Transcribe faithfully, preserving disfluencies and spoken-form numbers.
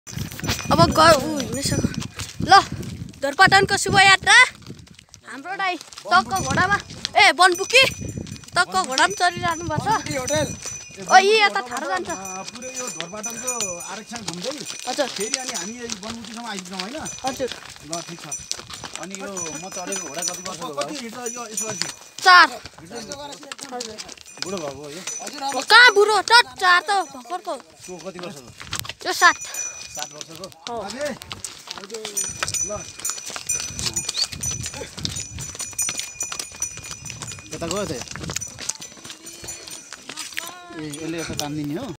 अब गयो उ हिँड्न ल धोरपाटनको शुभ यात्रा हाम्रो दाइ तक्क घोडामा ए बनपुकी तक्क घोडामा चढिरहनु भएको छ ओ यी यता ठाडो जान्छ पुरै यो धोरपाटनको आरक्षण घुम्दै हजुर फेरि अनि हामी बनपुकीसम्म आइपुग्छौँ हैन हजुर ल ठीक छ अनि यो म चढेको घोडा कति वर्षको कति हिँड्छ यो यसो चार हजुर बुढो भएको यो हजुर कहाँ बुढो त चार त भर्खरको त्यो कति वर्षको त्यो सात सात वर्षको हो ल कता गयो त ए यसले यसो तान्दिने हो